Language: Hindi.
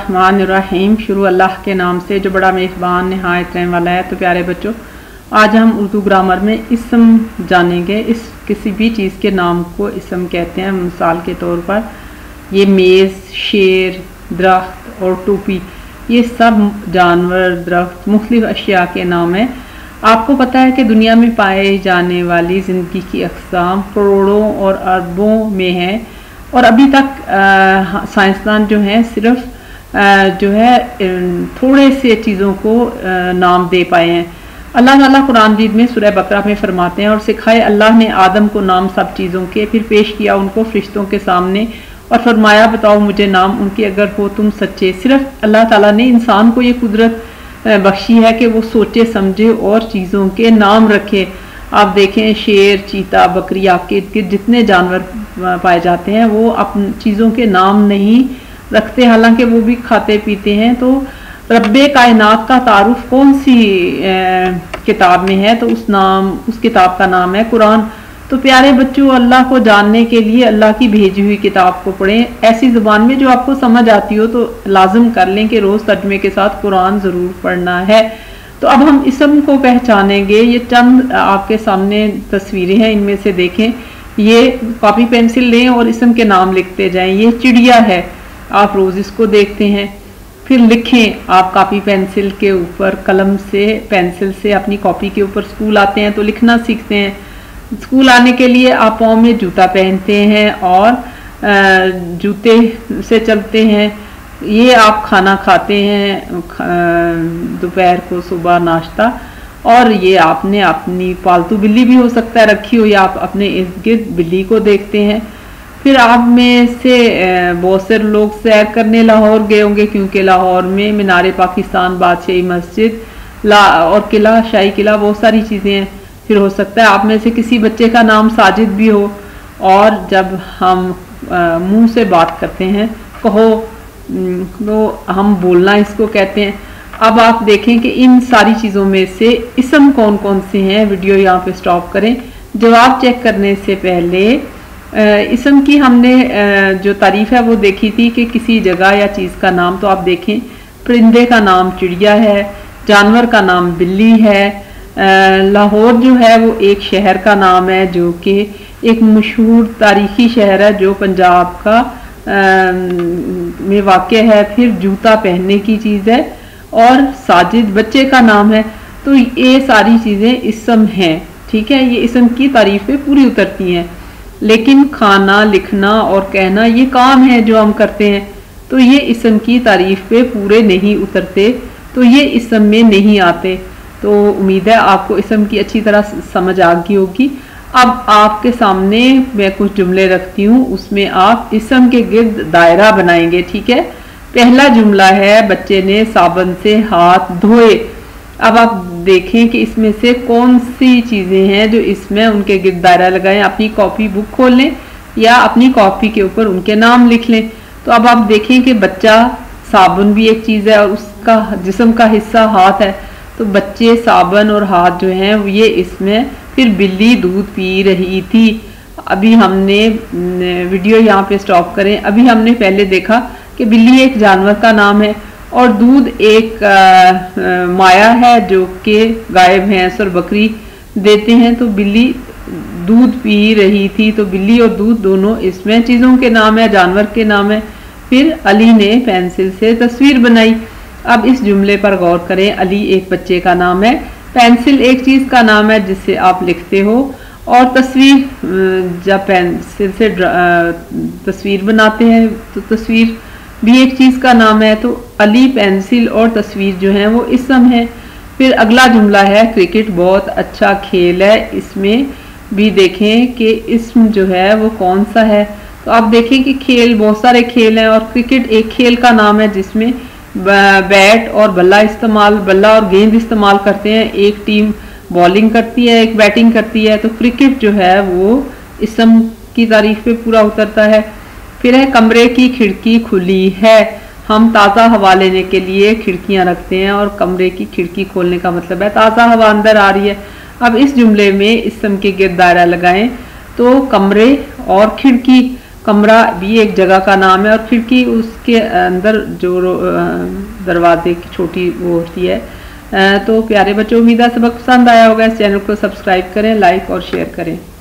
बिस्मिल्लाहिर्रहमानिर्रहीम। शुरू अल्लाह के नाम से जो बड़ा मेज़बान नहायत रहम वाला है। तो प्यारे बच्चों, आज हम उर्दू ग्रामर में इसम जानेंगे। इस किसी भी चीज़ के नाम को इसम कहते हैं। मिसाल के तौर पर ये मेज़, शेर, दरख्त और टोपी, ये सब जानवर, दरख्त, मुख्तलिफ अशिया के नाम हैं। आपको पता है कि दुनिया में पाए जाने वाली ज़िंदगी की अक़साम करोड़ों और अरबों में है, और अभी तक साइंसदान जो हैं सिर्फ थोड़े से चीज़ों को नाम दे पाए हैं। अल्लाह ताला कुरान मजीद में सूरह बकरा में फरमाते हैं, और सिखाए अल्लाह ने आदम को नाम सब चीज़ों के, फिर पेश किया उनको फरिश्तों के सामने और फरमाया बताओ मुझे नाम उनके अगर हो तुम सच्चे। सिर्फ अल्लाह ताला ने इंसान को ये कुदरत बख्शी है कि वो सोचे समझे और चीज़ों के नाम रखे। आप देखें शेर, चीता, बकरी, आपके इर्द गिर्द जितने जानवर पाए जाते हैं वो अपनी चीज़ों के नाम नहीं रखते, हालांकि वो भी खाते पीते हैं। तो रब्बे कायनात का तारुफ कौन सी किताब में है? तो उस किताब का नाम है कुरान। तो प्यारे बच्चों, अल्लाह को जानने के लिए अल्लाह की भेजी हुई किताब को पढ़ें, ऐसी ज़ुबान में जो आपको समझ आती हो। तो लाजिम कर लें कि रोज़ तर्जुमे के साथ कुरान ज़रूर पढ़ना है। तो अब हम इसम को पहचानेंगे। ये चंद आपके सामने तस्वीरें हैं, इनमें से देखें। ये कॉपी पेंसिल लें और इसम के नाम लिखते जाएं। ये चिड़िया है, आप रोज़ इसको देखते हैं, फिर लिखें। आप कॉपी पेंसिल के ऊपर कलम से, पेंसिल से अपनी कॉपी के ऊपर स्कूल आते हैं तो लिखना सीखते हैं। स्कूल आने के लिए आप पाँव में जूता पहनते हैं और जूते से चलते हैं। ये आप खाना खाते हैं दोपहर को, सुबह नाश्ता, और ये आपने अपनी पालतू बिल्ली भी हो सकता है रखी हो, या आप अपने इर्द गिर्द बिल्ली को देखते हैं। फिर आप में से बहुत से लोग सैर करने लाहौर गए होंगे, क्योंकि लाहौर में मीनार पाकिस्तान, बादशाही मस्जिद और किला, शाही किला, बहुत सारी चीज़ें हैं। फिर हो सकता है आप में से किसी बच्चे का नाम साजिद भी हो। और जब हम मुंह से बात करते हैं, कहो, तो हम बोलना इसको कहते हैं। अब आप देखें कि इन सारी चीज़ों में से इसम कौन कौन से हैं। वीडियो यहाँ पे स्टॉप करें। जवाब चेक करने से पहले इसम की हमने जो तारीफ है वो देखी थी कि किसी जगह या चीज़ का नाम। तो आप देखें, परिंदे का नाम चिड़िया है, जानवर का नाम बिल्ली है। लाहौर जो है वो एक शहर का नाम है, जो कि एक मशहूर तारीखी शहर है जो पंजाब का में वाक़ है। फिर जूता पहनने की चीज़ है, और साजिद बच्चे का नाम है। तो ये सारी चीज़ें इसम हैं, ठीक है। ये इसम की तारीफ पे पूरी उतरती हैं, लेकिन खाना, लिखना और कहना ये काम है जो हम करते हैं, तो ये इसम की तारीफ पे पूरे नहीं उतरते, तो ये इसम में नहीं आते। तो उम्मीद है आपको इसम की अच्छी तरह समझ आ गई होगी। अब आपके सामने मैं कुछ जुमले रखती हूँ, उसमें आप इसम के गिर्द दायरा बनाएंगे, ठीक है। पहला जुमला है, बच्चे ने साबुन से हाथ धोए। अब आप देखें कि इसमें से कौन सी चीज़ें हैं जो इसमें उनके गिर्द दायरा लगाएं। अपनी कॉपी बुक खोल लें या अपनी कॉपी के ऊपर उनके नाम लिख लें। तो अब आप देखें कि बच्चा, साबुन भी एक चीज़ है और उसका जिस्म का हिस्सा हाथ है। तो बच्चे, साबुन और हाथ जो हैं ये इसमें। फिर बिल्ली दूध पी रही थी। अभी हमने वीडियो यहाँ पे स्टॉप करें। अभी हमने पहले देखा कि बिल्ली एक जानवर का नाम है, और दूध एक माया है जो कि गाय, भैंस और बकरी देते हैं। तो बिल्ली दूध पी रही थी, तो बिल्ली और दूध दोनों इसमें चीज़ों के नाम है, जानवर के नाम है। फिर अली ने पेंसिल से तस्वीर बनाई। अब इस जुमले पर गौर करें। अली एक बच्चे का नाम है, पेंसिल एक चीज़ का नाम है जिससे आप लिखते हो, और तस्वीर, जब पेंसिल से तस्वीर बनाते हैं तो तस्वीर भी एक चीज़ का नाम है। तो अली, पेंसिल और तस्वीर जो है वो इसम है। फिर अगला जुमला है, क्रिकेट बहुत अच्छा खेल है। इसमें भी देखें कि इसम जो है वो कौन सा है। तो आप देखें कि खेल, बहुत सारे खेल हैं, और क्रिकेट एक खेल का नाम है जिसमें बैट और बल्ला और गेंद इस्तेमाल करते हैं। एक टीम बॉलिंग करती है, एक बैटिंग करती है। तो क्रिकेट जो है वो इसम की तारीफ पे पूरा उतरता है। फिर है, कमरे की खिड़की खुली है। हम ताज़ा हवा लेने के लिए खिड़कियां रखते हैं, और कमरे की खिड़की खोलने का मतलब है ताज़ा हवा अंदर आ रही है। अब इस जुमले में इसम के गिर्द दायरा लगाएं। तो कमरे और खिड़की, कमरा भी एक जगह का नाम है, और खिड़की उसके अंदर जो दरवाजे की छोटी वो होती है। तो प्यारे बच्चों, उम्मीद है सबक पसंद आया होगा। इस चैनल को सब्सक्राइब करें, लाइक और शेयर करें।